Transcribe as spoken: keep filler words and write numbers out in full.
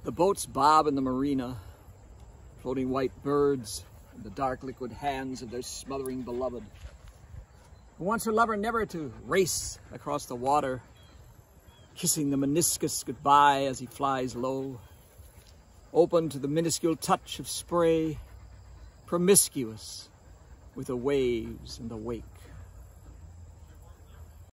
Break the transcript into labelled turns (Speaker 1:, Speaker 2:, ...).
Speaker 1: The boats bob in the marina, floating white birds in the dark liquid hands of their smothering beloved, who wants her lover never to race across the water, kissing the meniscus goodbye as he flies low, open to the minuscule touch of spray, promiscuous with the waves and the wake.